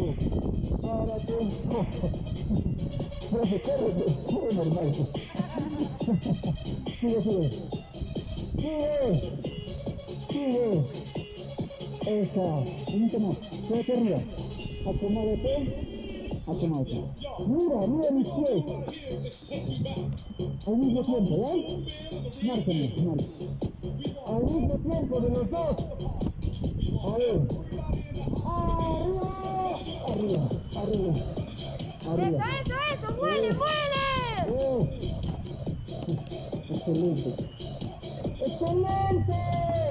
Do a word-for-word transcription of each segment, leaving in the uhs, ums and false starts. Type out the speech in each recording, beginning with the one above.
Párate. Profe, corre, corre normal. Sigue, sigue. Sigue. Sigue. Esa. Un más. Quédate arriba. Acomódate. Acomódate. Mira, mira mis pies. Al mismo tiempo, ¿ya? Márquenme, márquenme. Al mismo tiempo de los dos. A ver. Arriba, arriba, arriba. Arriba. Eso, eso, eso. Muele, muele. Oh. Excelente. ¡Excelente!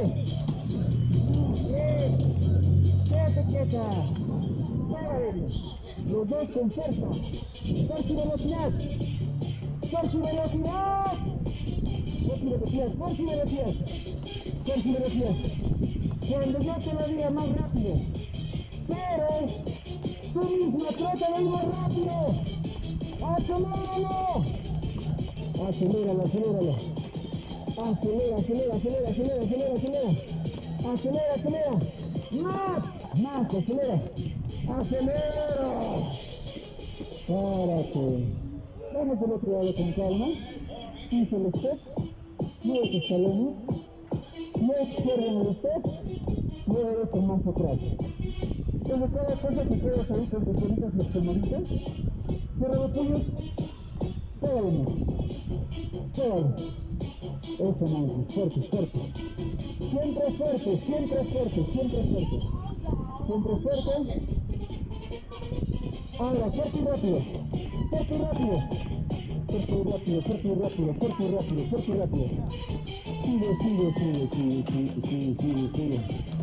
Bien. Quédate quieta. Párale. Los dos con fuerza. Fuerza y velocidad. Fuerza y velocidad. Fuerza y velocidad. Fuerza y velocidad. Fuerza y velocidad. Cuando yo te lo diga más rápido. Pero tú mismo trata de ir más rápido. ¡Aceléralo! Aceléralo, aceléralo. Acelera, acelera, acelera, acelera, acelera, acelera. Acelera, acelera. Más, más, acelera. Acelera. Párate. Vamos del otro lado con calma. Pisa el step. Mueve tus talones. No cierren el step. Mueve con más atrás. Entonces cada cosa que quedas ahí con tus bonitas las femoritas. Cierra los puños. Pégale más. Pégale. Eso, Mikey. Fuerte, fuerte. Siempre fuerte, siempre fuerte, siempre fuerte. Siempre fuerte. Ahora, fuerte y rápido. Fuerte y rápido. Fuerte y rápido, fuerte y rápido, fuerte y rápido, fuerte y rápido. Sigue, sigue, sigue, sigue, sigue, sigue, sigue, sigue.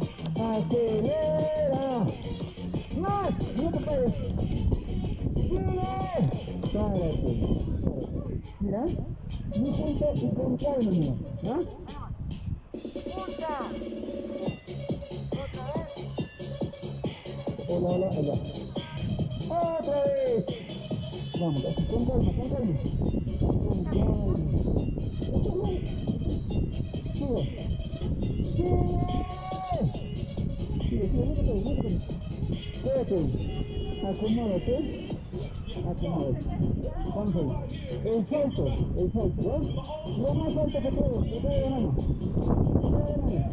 Acelera. Más, no te pares. Sigue. Párate. Mira. Mi punto y con calma, mira. ¿Ah? Punta. Otra vez. Hola, hola, hola. ¡Otra vez! Vamos, así, con calma, con calma. Con calma. Sigue. Sigue. Sigue, sigue, no te quedes, no te quedes. Quédate. Acomódate. Acomódate. Vamos ahí. El salto, el salto, ¿ves? Lo más alto que puedes, que te dé la mano. Que te dé la mano.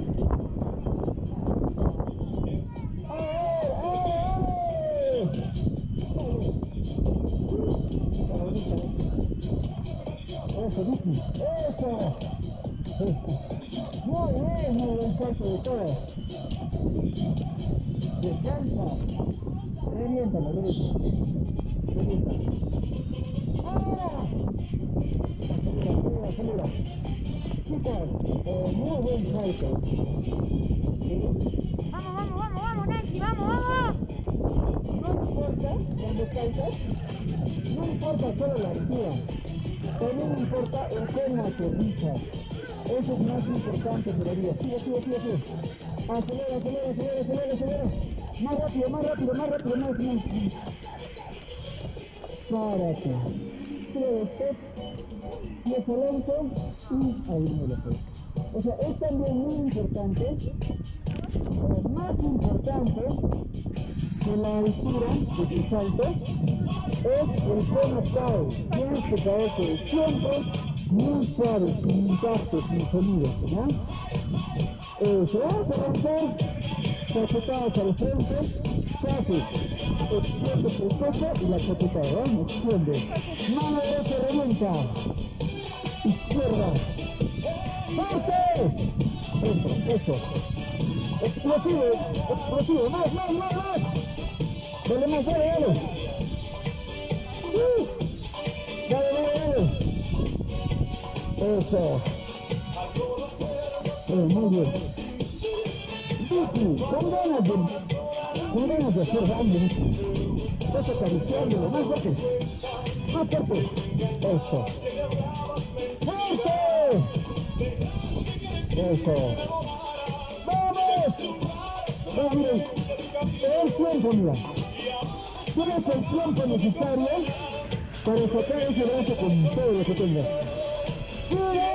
Eso, Vicky, eso, eso. Muy bien, muy buen salto de todo. Descansa. Reviéntalo, reviéntalo. Reviéntalo. ¡Ahora! Acelera, acelera, acelera. Chicas, eh, muy buen salto. ¿Sí? Vamos, vamos, vamos, vamos, Nancy, vamos, vamos. No importa cuando saltas, no importa solo la altura. También importa el cómo aterrizas. Eso es más importante todavía. Sigue, sigue, sigue, sigue. Acelera, acelera, acelera, acelera, acelera. Más rápido, más rápido, más rápido, más, más. Párate. Sigue step. Piezo lento. Y ahí me lo fue. O sea, es también muy importante, eh, más importante que la altura de tu salto, es el cómo caes. Tienes que caerte siempre muy suave, sin impacto, sin sonido, ¿no? Eso, vamos a lanzar, cachetadas al frente, casi, extiende tu pecho y la cachetada, vamos, extiende. Mano derecha revienta, izquierda, ¡fuerte! Eso, eso. Explosivo, explosivo, más, más, más, más. Dale más, dale, dale. Uh, dale, dale, dale. Eso. Eh, muy bien. Vicky, con ganas de, con ganas de hacer daño, Vicky. Vas acariciándolo, más fuerte. Más fuerte. Eso. ¡Fuerte! Eso. ¡Vamos! Miren, el tiempo, mira. Tienes el tiempo necesario para sacar ese brazo con todo lo que tengas. ¡Sigue!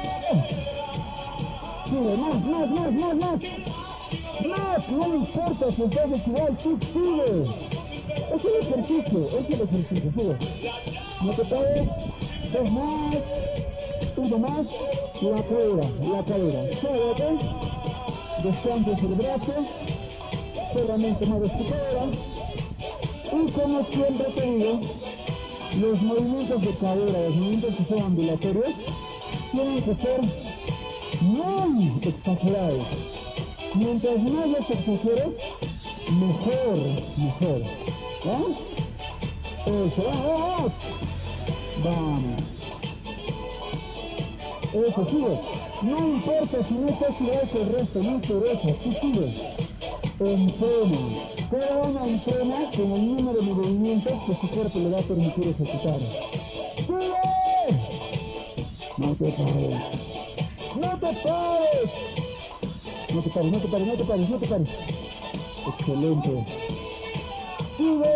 Sigue, más, más, más, más, más. Más, no me importa si estás igual, tú sigue. Es el ejercicio, es el ejercicio, sube. No te pares, dos más, uno más, la cadera, la cadera. Súbete, descanses el brazo, solamente mueves tu cadera. Y como siempre te digo, los movimientos de cadera, los movimientos que son ambulatorios, tienen que ser muy exagerados. Mientras más los exageres, mejor, mejor. ¿Vamos? Eso, vamos, vamos. Eso, sigue. No importa si no estás tirado el resto, no interesa, tú sigues. Entrena. Cada una entrena con el número de movimientos que su cuerpo le va a permitir ejecutar. ¡Sigue! No te pares. ¡No te pares! No te pares, no te pares, no te pares, no te pares. Excelente. ¡Sigue!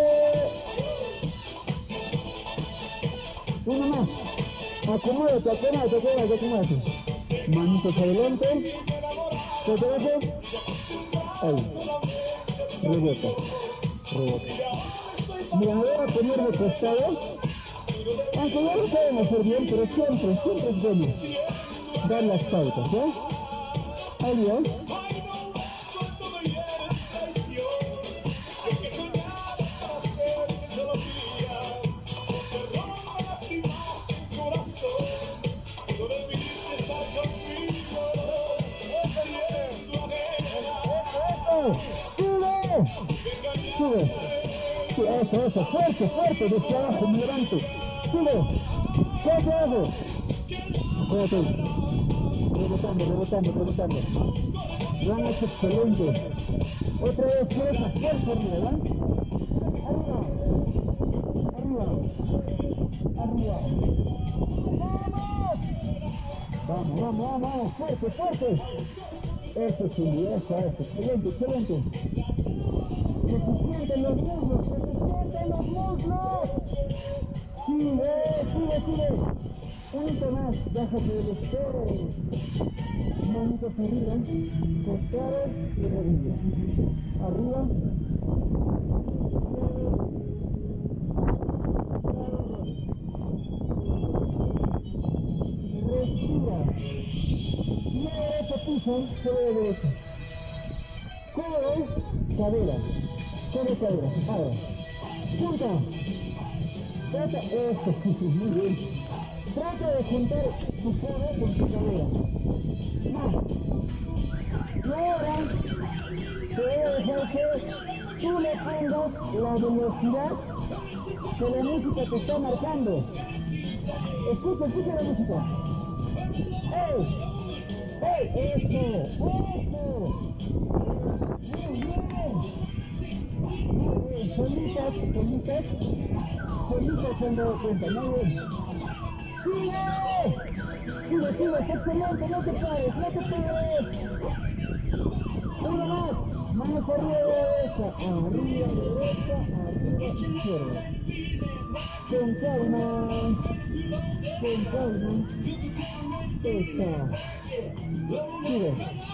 Uno más. Acomódate, acomódate, acomódate, acomódate. Manitos adelante. ¿Te atrás? Ahí. Rebota. Rebota. Mira, me voy a poner de costado. Aunque no lo saben hacer bien, pero siempre, siempre es bueno dar las pautas, ¿eh? Ahí bien. Sube, sube, eso, eso, fuerte, fuerte, desde abajo, muy adelante, sube, fuerte abajo, espérate, rebotando, rebotando, rebotando, lo han hecho excelente, otra vez, fuerza, fuerza arriba, ¿verdad? Arriba, arriba, arriba, vamos, vamos, vamos, vamos, fuerte, fuerte, eso es un eso, eso, excelente, excelente. ¡Que se sienten los muslos! ¡Que se sienten los muslos! ¡Sigue, sigue, sigue! Un hito más, déjate de los peores. Manitos arriba, costados y rodillas. Arriba. Respira. Pie derecho piso, sobre derecho. Codo, cadera. Codo, cadera. Ahora. Junta. Trata. Eso. Muy bien. Trata de juntar tu codo con tu cadera. Más. Y ahora te voy a dejar que tú le pongas la velocidad que la música te está marcando. Escucha, escucha la música. ¡Ey! ¡Ey! ¡Eso! ¡Eso! ¡Muy bien! Muy bien. Solitas, solitas. Solitas se han dado cuenta. Muy bien. ¡Sigue! ¡Sigue, sigue! ¡Es excelente! ¡No te pares! ¡No te pares! ¡Uno más! Manos arriba, derecha. Arriba, derecha. Arriba, izquierda. Con calma. Con calma. Esa. Sigue.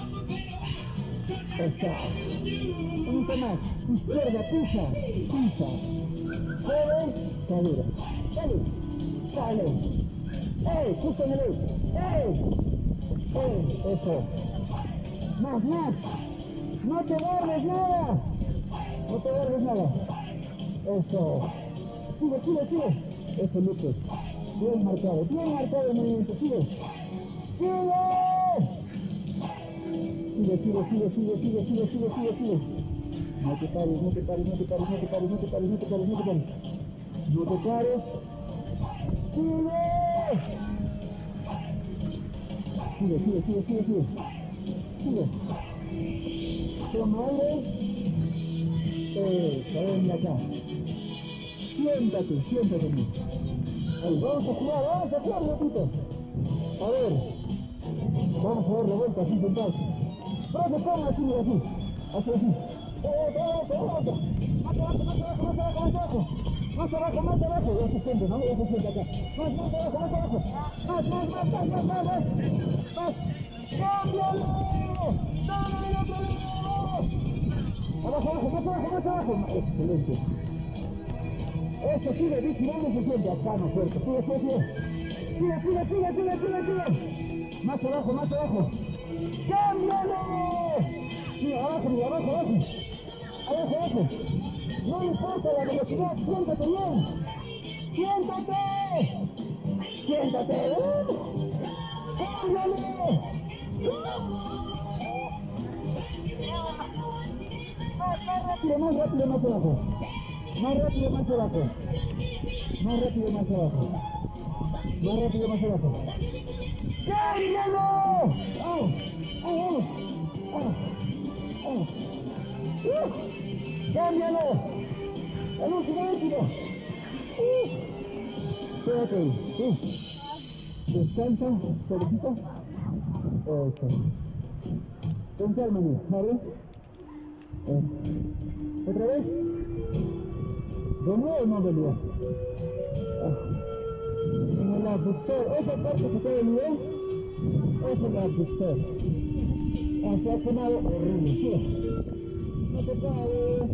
Esa. Un poco más. Izquierda, pisa. Pisa. Joven, cadera. Dale. Dale. ¡Ey! Justo en el ey. ¡Ey! ¡Ey! Eso. Más, más. No te guardes nada. No te guardes nada. Eso. Sigue, sigue, sigue. Eso, Lucas. Bien marcado. Bien marcado el movimiento. Sigue. ¡Sigue! Sigue, sigue, sigue, sigue, sigue, sigue, sigue, sigue, sigue. No te pares, no te pares, no te pares, no te pares, no te pares, no te pares, no te pares. No te pares. ¡Sigue! Sigue, sigue, sigue, sigue, sigue. Sigue. Toma aire. Eh, ven acá. Siéntate, siéntate. Ahí, vamos a jugar, vamos a jugar, gatito. A ver. Vamos a dar la vuelta así sentados. Profe, ponga así, mira así. Así, así. Otro, otro, otro. Más abajo, más abajo, más abajo, más abajo. Más abajo, más abajo. Ya se siente, ¿no? Ya se siente acá. Más, más abajo, más abajo. Más, más, más, más, más, más, más. Más. ¡Cámbialo! ¡Dale otro lado! Abajo, abajo, más abajo, más abajo. Excelente. Eso, sigue, Vicky, ¿dónde se siente? Acá, no fuerte. Sigue, sigue, sigue. Sigue, sigue, sigue, sigue, sigue, sigue. Más abajo, más abajo. ¡Cámbialo! Mira, abajo, mira, abajo, abajo. Abajo, abajo. No importa la velocidad, siéntate bien. ¡Siéntate! ¡Siéntate! ¡Cámbialo! Más rápido, más rápido, más abajo. Más rápido, más abajo. Más rápido, más abajo. Más rápido, más abajo. ¡Cámbialo! ¡Vamos! ¡Vamos! ¡Vamos! ¡Vamos! ¡Uh! ¡Cámbialo! ¡El último, el último! ¡Uh! Quédate ahí. ¡Uh! Descansa, suavecito. Eso. Con calma, mira. ¿Vale? Eh. ¿Otra vez? De nuevo no dolía. Ah. En el abductor, esa parte que te dolía, es el abductor. Ah, se ha quemado horrible, sí. No te pares.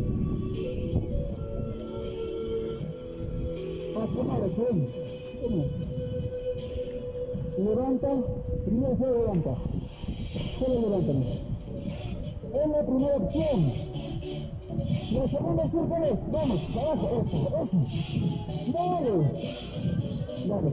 Ah, quemado, ¿sí? ¿Cómo? Levanta, primero solo levanta. Solo levántame. Es la primera opción. La segunda opción es, vamos, abajo, eso, eso. Dale. Dale.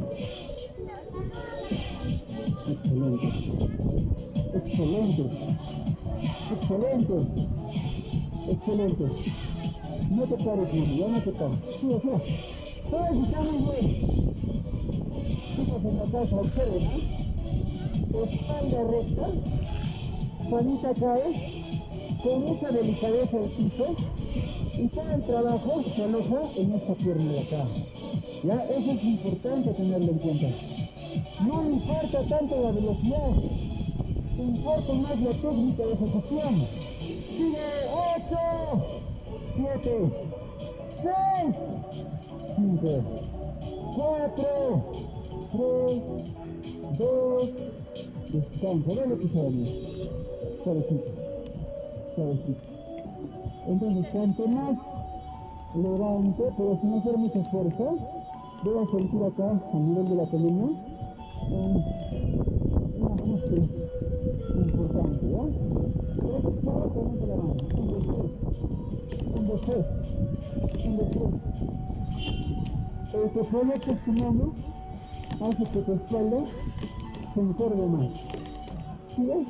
Excelente. Excelente. Excelente. Excelente. No te pares, Mimi, ya no te pares. Sigue, sigue. Todo está muy bien. Chicos en la casa, observen, ¿no? Espalda recta. Panita cae. Con mucha delicadeza al piso. Y todo el trabajo se aloja en esta pierna de acá. ¿Ya? Eso es importante tenerlo en cuenta. No le importa tanto la velocidad, te importa más la técnica de ejecución. Sigue, ocho, siete, seis, cinco, cuatro, tres, dos, descansa. Dale que sabes. Suavecito, suavecito. Entonces, cuanto más levante, pero sin hacer mucha fuerza, voy a sentir acá, a nivel de la columna, un, un ajuste importante, ¿ya? Pero que solo ponete la mano. Un, dos, tres. Un, dos, tres. Un, dos, tres. El que proyectes tu mano hace que tu espalda se encorve más. ¿Sigue?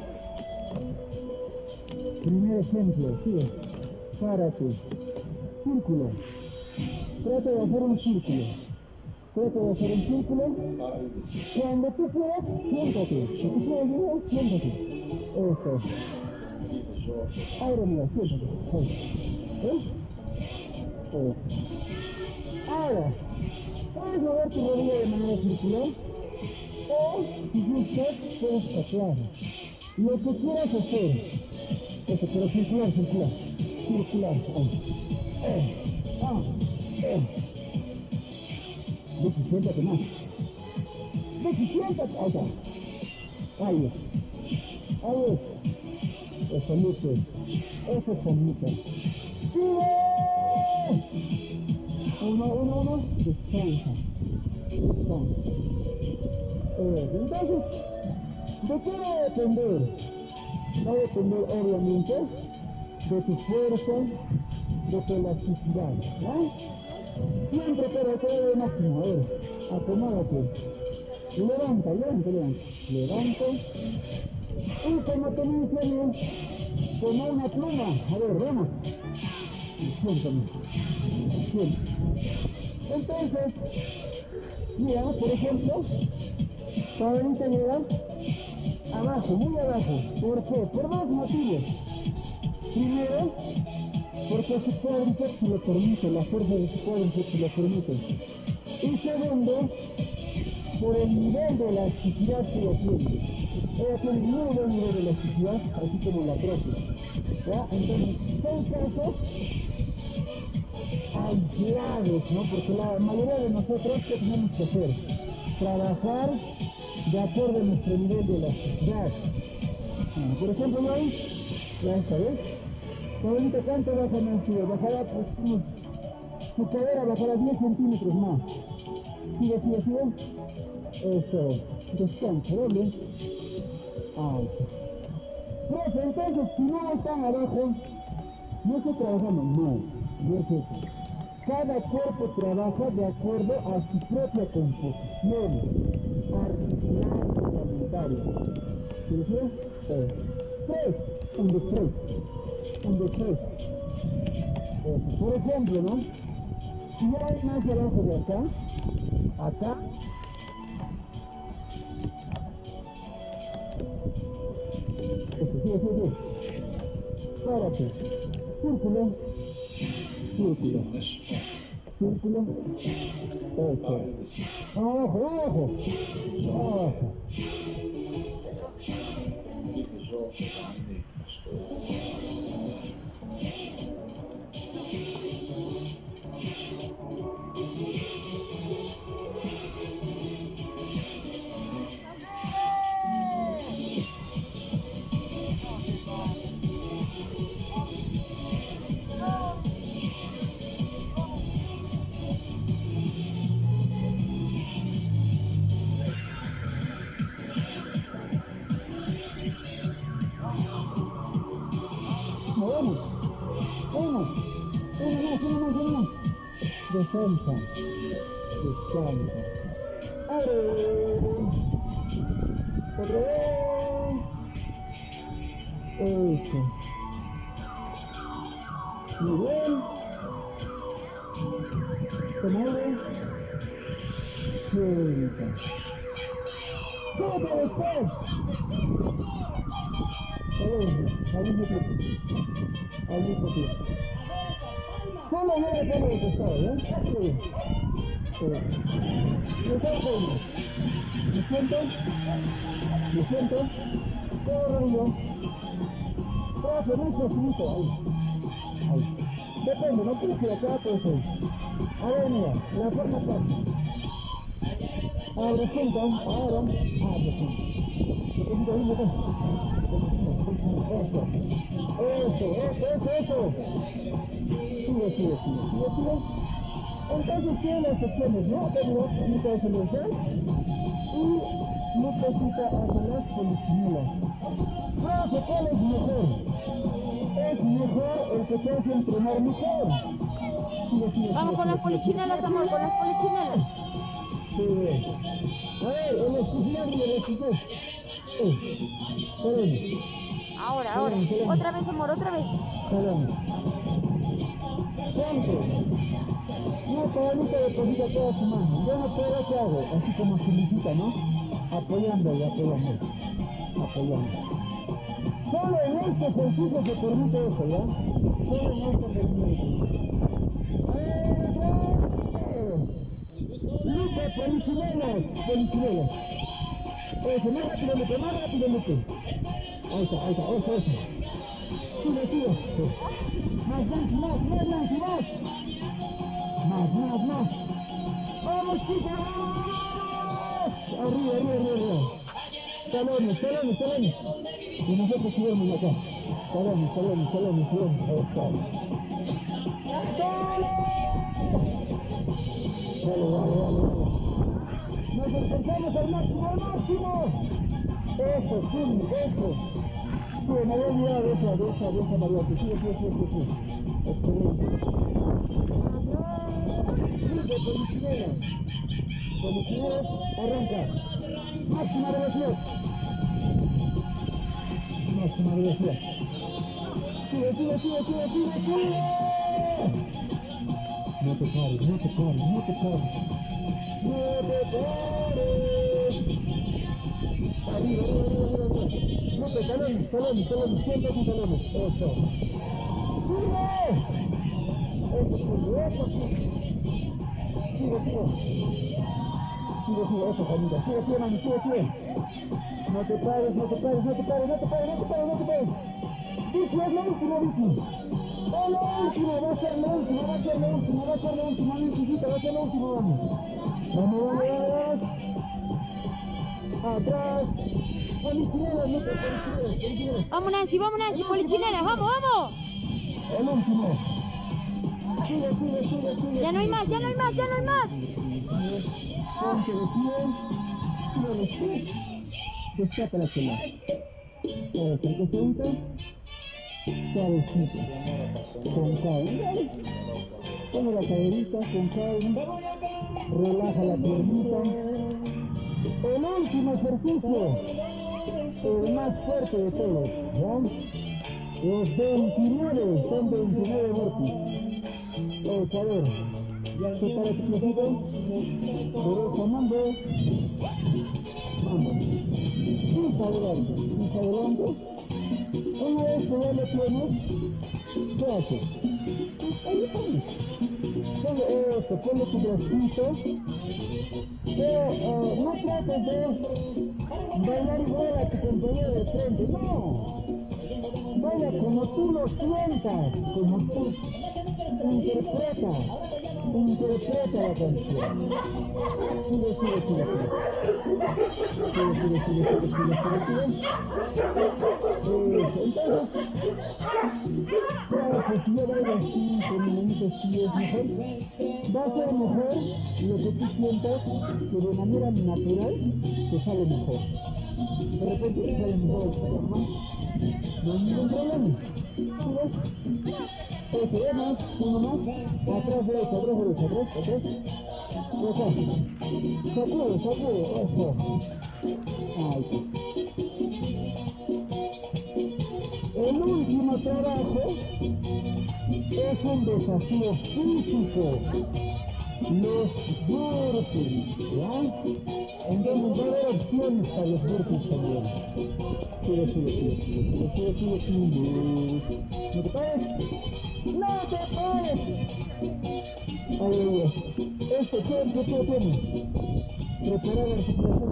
Primer ejemplo, sigue. Párate. Círculo. Trata de hacer un círculo. Trata de hacer un círculo. Cuando tú puedas, siéntate. Si tú puedes llegar, siéntate. Eso. Ahora mira, siéntate. ¿Eh? Eso. Ahora, puedes mover tu rodilla de manera circular. O, si gustas, puedes patear. Lo que quieras hacer. Eso, pero circular, circular. Circular. Ahí. Eh. Ah. Eh. Vicky, siéntate más. Vicky, siéntate. Ahí está. Ahí es. Ahí es. Eso, Luce. Eso es bonito. ¡Sigue! Uno, uno, uno. Descansa. Descansa. Eh, entonces, ¿de qué va a depender? Va a depender, obviamente, de tu fuerza, de tu elasticidad, ¿no? Siempre pero todo de máximo. A ver, acomódate. Levanta, levanta, levanta. Levanta. Y como te mencioné, como una pluma. A ver, vamos. Siéntame. Siéntame. Entonces, mira, por ejemplo, ahorita llegas abajo, muy abajo. ¿Por qué? Por dos motivos. Primero, porque su cuádriceps se lo permite, la fuerza de su cuádriceps se lo permite. Y segundo, por el nivel de elasticidad que ella tiene. Ella tiene muy buen nivel de elasticidad, así como la próxima. ¿Ya? Entonces, son casos aislados, ¿no? Porque la mayoría de nosotros, ¿qué tenemos que hacer? Trabajar de acuerdo a nuestro nivel de elasticidad. Bueno, por ejemplo, yo ahí, ya esta vez, ahorita cuánto baja más, bajará pues unos Su cadera bajará diez centímetros más. Sigue, sigue, sigue. Eso. Descansa, doble. Ahí está. Profe, entonces, si no están abajo, no se trabajamos, no. No es eso. Cada cuerpo trabaja de acuerdo a su propia composición articular y reglamentaria. ¿Sí lo sé? Eh. Tres. Un, dos, tres. Un, dos, tres. Eso. Por ejemplo, ¿no? Si yo voy más abajo de acá, acá, eso, sigue, sigue, sigue. Párate. Círculo. Círculo. Círculo. Eso. Abajo, abajo. Abajo. Vamos, vamos, uno más, uno más, uno más. Descansa, descansa. ¡Abre! Otra vez. Eso. Muy bien. Se mueve. Sienta. ¡Súbete después! Al mismo tiempo. Al mismo tiempo. Solo yo le pongo de costado, ¿eh? Sí. Sí. Me siento. Me siento. Me siento. Corro yo. Profe, muy facilito. Ahí. Ahí. Depende, no tienes que ir acá, pues ahí. A ver, mira, la forma fácil. Ahora siento. Ahora. Ah, presento. Deposito ahí, acá. Eso, eso, eso, eso, eso. Sigue, sigue, sigue, sigue, sigue. Entonces tiene las secciones, ¿no? Tengo mitad de celulares y mitadcita hacia las polichinelas. Profe, ¿cuál es mejor? Es mejor el que te hace entrenar mejor. Sigue, sigue, Vamos sigue, con las polichinelas, amor, con las polichinelas. Sí. A ver, el exclusivo y el exclusivo. Eh, espérenme. Ahora, ahora. Otra vez, amor, otra vez. Salón. Siempre. Una cabanita deposita toda su mano. Yo no puedo, ¿qué hago? Así como felicita, ¿no? Apoyando y apoyando. Apoyando. Solo en este ejercicio se permite eso, ¿ya? Solo en este ejercicio. Lupe, polichinelas, polichinelas. Eso, más rápido, Lupe, más rápido, Lupe. Ahí está, ahí está, eso, eso. Sigue, sigue. Más, más, más, más, más, más. Más, más, más. ¡Vamos, chicos! Arriba, arriba, arriba, arriba. Talones, talones, talones. Y nosotros subimos acá. Talones, talones, talones, talones. Ahí está. ¡Talones! Dale, dale, dale, dale. Nos esforzamos al máximo, al máximo. Eso, sí, eso. Sí, me había olvidado de esa, de esa, de esa variante. Sí, sí, sí, sí, sí. Excelente. Listo, polichinelas. Polichinelas, arranca. Máxima velocidad. Máxima velocidad. Sigue, sigue, sigue, sigue, sigue, sigue. No te pares, no te pares, no te pares. No te pares. Arriba, arriba, arriba, arriba, arriba. No te talones, talones, talones, siempre con talones. Eso. ¡Sigue! Eso, sigue, eso, sigue. Sigue, sigue. Sigue, sigue, eso, Juanita. Sigue, sigue, mami, sigue, sigue. No te pares, no te pares, no te pares, no te pares, no te pares, no te pares. Vicky, es la última, Vicky. ¡Oh, la última! Va a ser la última, va a ser la última, va a ser la última, Vickycita, va a ser la última, vamos. Vamos, vamos, vamos. Atrás. Polichinelas, no te polichinelas, polichinelas. Vamos, Nancy, vamos, Nancy, polichinelas, vamos, vamos. El último. sigue, sigue, sigue, sigue. Ya no hay más, ya no hay más, ya no hay más. Ponte de pie, sigue los pies, destaca la cola. Ahora, saque junto, suavecito, con calma. Pone la caderita con calma, relaja la piernita. El último ejercicio, el más fuerte de todos, ¿ya? Los veintinueve, son veintinueve burpees. Vamos a ver, separa tu piecito, derecha mambo, mambo, pisa adelante, pisa adelante. Una vez que ya lo tienes, ¿qué haces? Ahí pones. Ponle eso, ponle tu bracito, pero uh, no trates de bailar igual a tu compañero de frente, no. Baila como tú lo sientas, como tú interpreta, interpreta la canción. Sigue, sigue, sigue, sigue. Sigue, sigue, sigue, sigue, sigue, sigue, sigue. Eso, entonces, claro, pues si yo bailo así, con minutos sí es mejor. Va a ser mejor lo que tú sientas, que de manera natural te sale mejor. De repente te sale mejor el programa. No hay ningún problema. ¿Sigues? Eso, más, uno más. Atrás, derecha, atrás, derecha, atrás, atrás. Acá. Sacude, sacude, eso. Ahí está. El último trabajo es un desafío físico. Los burpees, ¿ya? Entonces va a haber opciones para los burpees también. Sigue, sigue, sigue, sigue, sigue, sigue, sigue. ¿No te pares? ¡No te pares! Ahí, ahí, este tiempo que tiene. Preparar la articulación.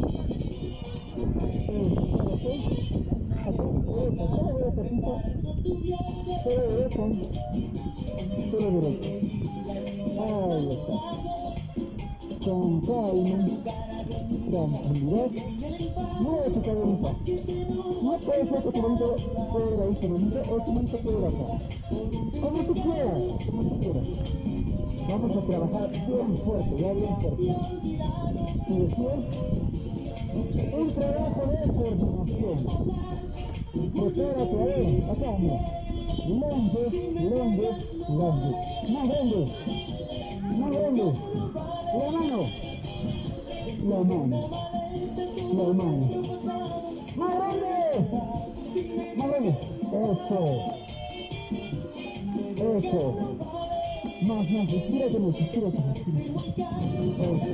Solo derecha, pisa. Solo derecha. Solo derecha. Ahí está. Con calma, tranquilidad. Mueve tu caderita. No puede ser que tu manito puede ir ahí, tu manito, o tu manito puede ir acá. Como tú quieras, como tú quieras. Vamos a trabajar bien fuerte, ya bien fuerte. ¿Y después? Un trabajo de coordinación. Prepárate, a ver, acá, mira. Lunges, lunges, lunges. Más grande. Más grande. La mano. La mano. La mano. Más grande. Más grande. Eso. Eso. Más, más. Estírate mucho. Estírate mucho. Eso.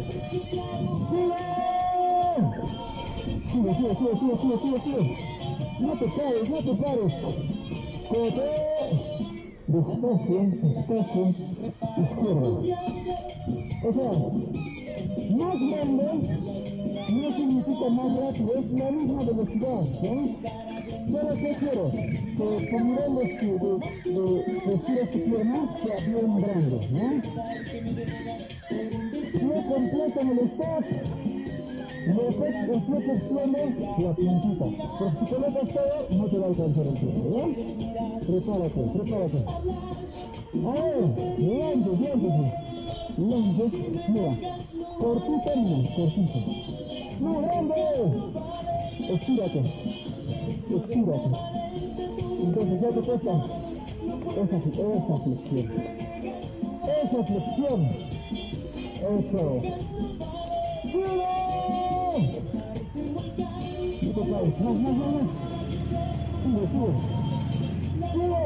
Sigue. Sigue, sigue, sigue, sigue, sigue, sigue, sigue. No te pares, no te pares. Corte. Despacio, despacio. Izquierda. O sea, más grande no significa más rápido, es la misma velocidad, ¿no? Solo que quiero que con niveles de, de, de estiras tu pierna sea bien grande, ¿no? Pie completo en el stop, después el pie te extiende la puntita, porque si colocas todo no te va a alcanzar el tiempo, ¿no? Prepárate, prepárate. A ver, lentes, lentes. Lentes, mira, cortito, mira, cortito. ¡Más grande! Estírate, estírate. Entonces ya te cuesta esa, esa flexión. Esa flexión. Eso. ¡Sigue! No te caes, más, más, más, más. Sigue, sigue. Sigue.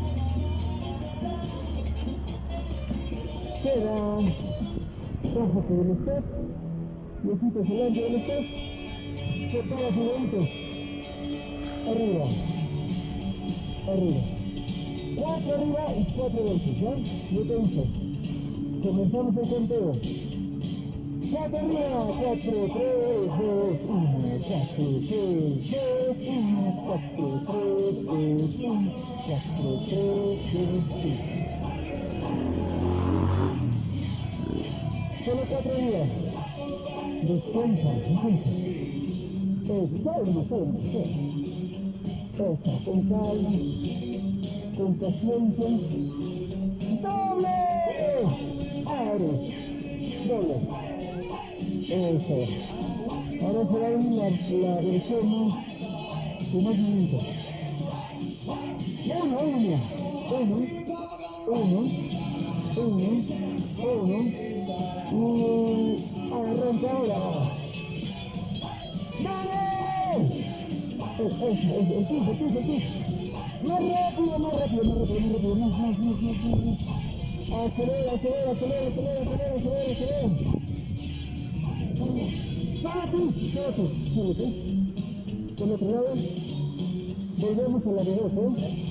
Queda, bájate del step, piecitos delante del step, separa tu dedito, arriba, arriba, cuatro arriba y cuatro veces, ¿ya? Yo te hice, comenzamos el conteo, cuatro arriba, cuatro, tres, dos, uno, cuatro, tres, dos, uno, cuatro, tres, dos, uno, cuatro, tres, dos, uno. Solo cuatro días. Descansa, descansa. Eso, calma, calma, calma. Eso, con calma, con paciencia. ¡Doble! doble. Eso. Ahora se va a ir la, la versión más, con más movimiento. Uno, uno, mira. Uno, uno, uno, uno. Y arranca ahora. ¡Vamos! Eso, eso, el piso, el piso, el piso. Más rápido, más rápido, más rápido, más rápido, más, más, más, más, más, más. Acelera, acelera, acelera, acelera, acelera, acelera, acelera. Solo tú, solo tú, solo tú. Por el otro lado, volvemos a la de dos, ¿eh?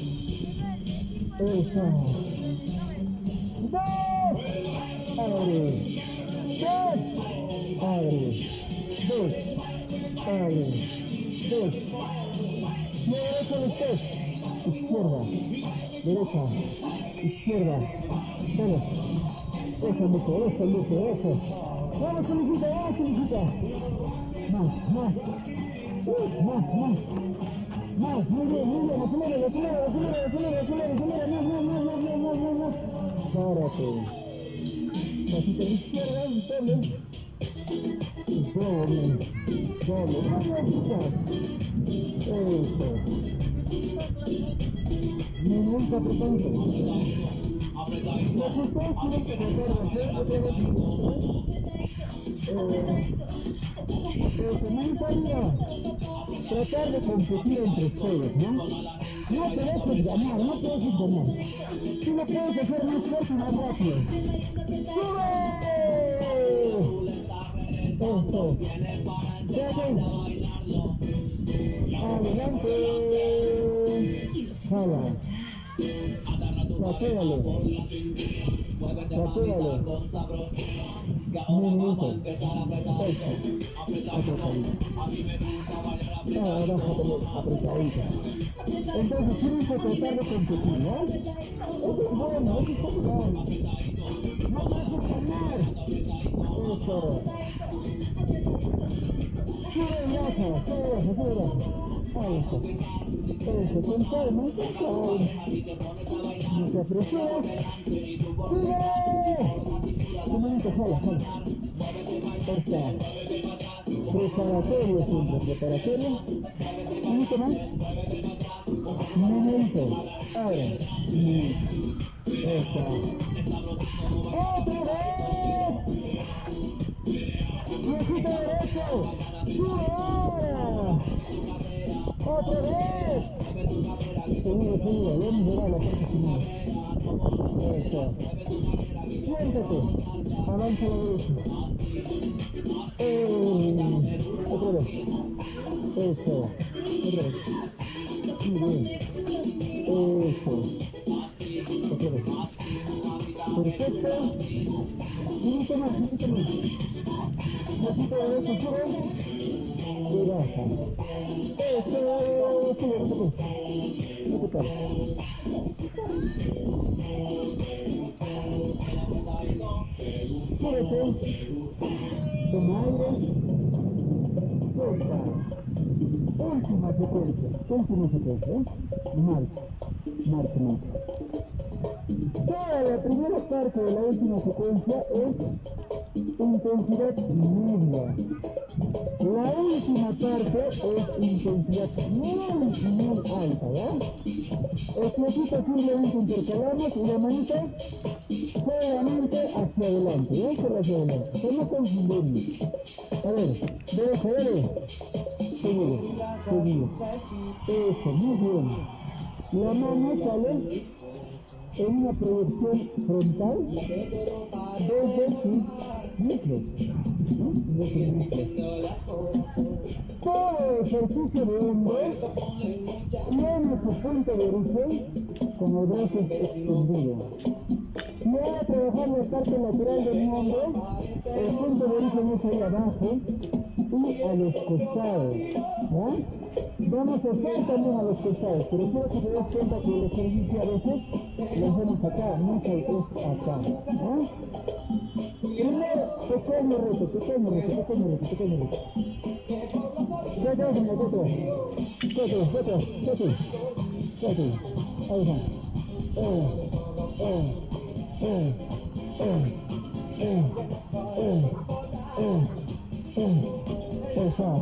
Eso. ¡Dos! Abre. ¡Dos! Abre. Dos. Abre. Dos. Y derecha los tres. Izquierda. Derecha. Izquierda. Vamos. Eso, Luque, eso, Luque, eso. Vamos, solicita, vamos, solicita. Más, más. Uh, más, más. Más, muy bien, muy bien. Acelera, acelera, acelera, acelera, acelera, acelera. Más, más, más, más, más, más, más, más. Párate. Pasito a la izquierda, un doble. Doble. Doble. Más rápido. Eso. Me gusta apretando. Los ustedes tienen que tratar de hacer otra vez. Eh, me gustaría tratar de competir entre ustedes, ¿no? No te dejes ganar, no te dejes ganar. Tú lo puedes hacer más fuerte y más rápido. ¡Sube! Eso. Quédate. Adelante. Jala. Patéale. Patéale. Un minuto. Eso. Apretadito. Ahora apretadito. Entonces tienes que tratar de competir, ¿no? Eso es bueno, eso es bueno. No te dejes ganar. Eso. Sube y baja, sube y baja, sube y baja. Eso. Eso, con calma, con calma. No te apresuras. ¡Sigue! Un momento, jala, jala. Está. Preparatorio siempre, preparatorio. Un momento más. Un momento. Ahora. Está. ¡Otra vez! ¡Piecito derecho! ¡Sube ahora! ¡Otra vez! Seguro, seguro, vamos a ver la parte final. Eso. Siéntate. Avanza la derecha. Eh, otra vez. Eso. Otra vez. Muy bien. Eso. Otra vez. Perfecto. Un poquito más, un poquito más. Un poquito de derecha, sube. Y baja. Eso. Sube, no te pares. No te pares. Súbete. Toma aire. Suelta. Última secuencia. Última secuencia. ¿eh? Marcha. Marcha, marcha. Toda la primera parte de la última secuencia es intensidad media. La última parte es intensidad muy, muy alta, ¿ya? El piecito simplemente intercalamos y la manita solamente hacia adelante, ¿ya? Solo hacia adelante. Pero no confundirnos. A ver, derecha, derecha. Seguido, seguido. Eso, muy bien. La mano sale en una proyección frontal desde su núcleo. Desde el núcleo. Todo ejercicio de hombro tiene su punto de origen con los brazos extendidos. Si voy a trabajar la parte lateral de mi hombro, el punto de origen es ahí abajo y a los costados. ¿Ya? Vamos a hacer también a los costados, pero quiero que te des cuenta que el ejercicio a veces lo hacemos acá, no es acá. ¿Ya? Primero, pequeño reto, pequeño reto, pequeño reto, pequeño reto. Ya atrás, señor, ya atrás. Ya atrás, ya atrás, ya atrás. Ya atrás. Ahí va. Eh, eh, eh, eh. eh, eh, eh, eh, eso,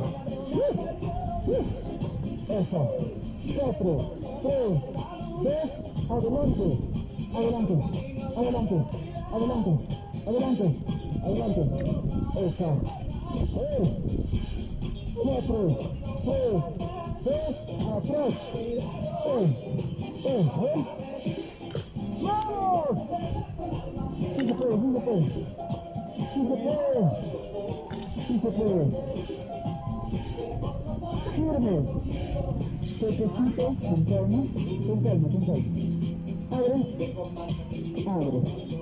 eso, cuatro, tres, dos, adelante, adelante, adelante, adelante, adelante, adelante, eso, eh, cuatro, tres, dos, atrás, eh, eh, eh, ¡vamos! Sí se puede, sí se puede, sí se puede, sí se puede, firme, suavecito, con calma, con calma, con calma, abre, abre,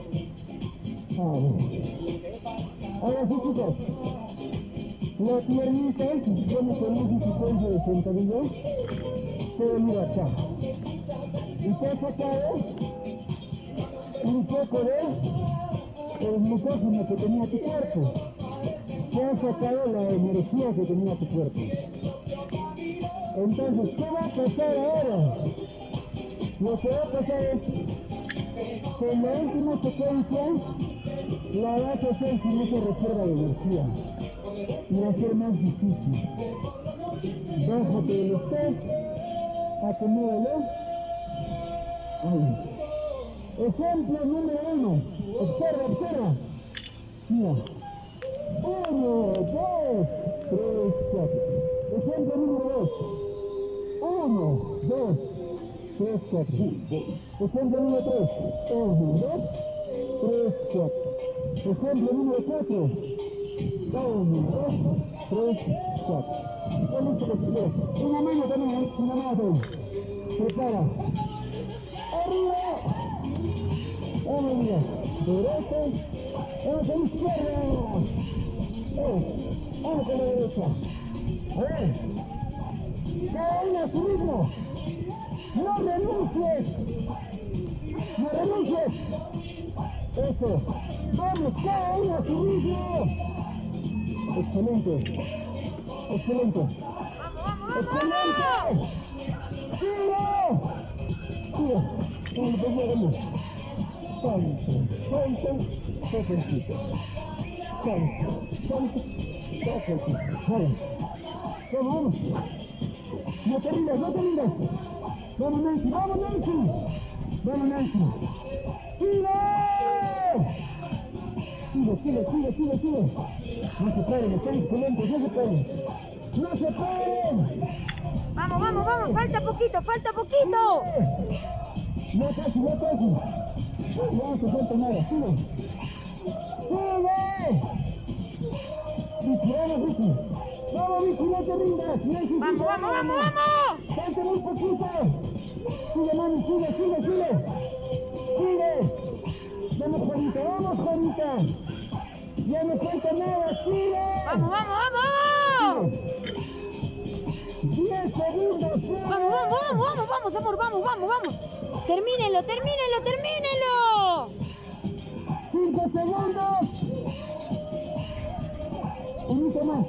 abre, ahora sí chicos, la piernita, como tenemos un secuencia de sentadilla, se venir acá, y te ha sacado un poco de el glucógeno que tenía tu cuerpo, te ha sacado la energía que tenía tu cuerpo. Entonces, ¿qué va a pasar ahora? Lo que va a pasar es que en la última secuencia la vas a hacer sin esa reserva de energía y va a ser más difícil. Bájate del step, acomódalo. Ahí. Ejemplo número uno. Observa, observa. Mira. Uno, dos, tres, cuatro. Ejemplo número dos. Uno, dos, tres, cuatro. Ejemplo número tres. Uno, dos, tres, cuatro. Ejemplo número cuatro. Uno, dos, tres, cuatro. Ya listo lo que quieras. Una mano también, una mano también. Prepara. Arriba. Vamos, mira. Derecha. Vamos a la izquierda. Vamos con la derecha. A ver. Cada uno a su ritmo. No renuncies. No renuncies. Eso. Vamos, cada uno a su ritmo. Excelente. Excelente. Excelente. ¡Sigue! ¡Sigue! Vamos, vamos, vamos. Salto, salto, suavecito. Salto, salto, suavecito. Vamos. Vamos, vamos. No te rindas, no te rindas. Vamos, Nancy, vamos, Nancy. Vamos, Nancy. ¡Sigue! Sigue, sigue, sigue, sigue, sigue. No se paren, están excelentes, no se paren. ¡No se paren! Vamos, vamos, vamos, falta poquito, falta poquito. No casi, no casi. No hace falta nada, sigue. ¡Sigue! Vicky, vamos, Vicky. Vamos, Vicky, no te rindas. Nancy, Vamos, sigue, vamos, vamos, vamos. falta muy poquito. Sigue, mami, sigue, sigue, sigue. Sigue. Vamos, Juanita, vamos, Juanita. Ya no falta nada, sigue. Vamos, vamos, vamos. diez segundos, sigue. Vamos, vamos, vamos, vamos, vamos, amor, vamos, vamos, vamos. Termínenlo, termínenlo, termínenlo. cinco segundos. Un minuto más.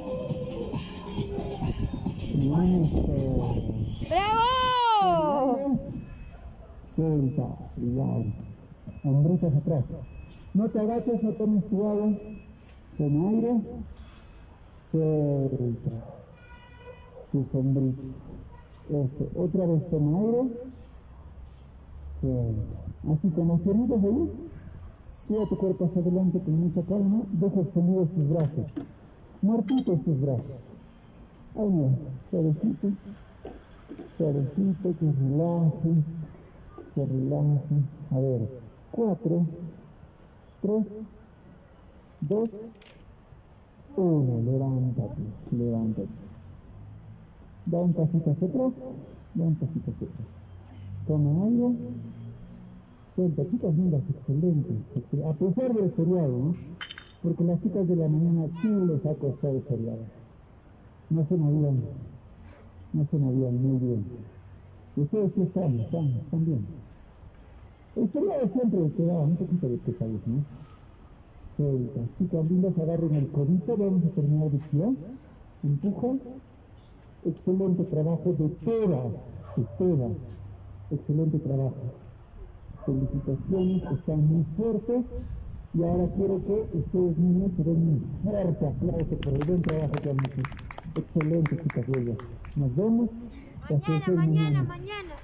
Listo. ¡Bravo! Suelta, igual. Hombritas atrás. No te agaches, no tomes tu agua. Toma aire. Suelta. Tus hombritas. Eso. Otra vez toma aire. Suelta. Así con las piernitas ahí. Lleva tu cuerpo hacia adelante con mucha calma. Deja extendidos tus brazos. Muertitos tus brazos. Ahí mira. Suavecito. Suavecito, que relaje. Que relaje. A ver. Cuatro. Tres. Dos. Uno. Levántate. Levántate. Da un pasito hacia atrás. Da un pasito hacia atrás. Toma aire. Suelta. Chicas lindas, excelente. excelente. A pesar del feriado, ¿no? Porque las chicas de la mañana sí les ha costado el feriado. No se movían. No se movían muy bien. Ustedes sí están, están, están bien. El feriado siempre te da un poquito de pesadez, ¿no? Suelta. Chicas lindas, agarren el codito. Vamos a terminar de tirar. Empuja. Excelente trabajo de todas. De todas. Excelente trabajo. Felicitaciones, están muy fuertes, Y ahora quiero que ustedes niños se den un fuerte aplauso por el buen trabajo que han hecho. Excelente, chicas bellas. Nos vemos. Mañana, mañana, mañana.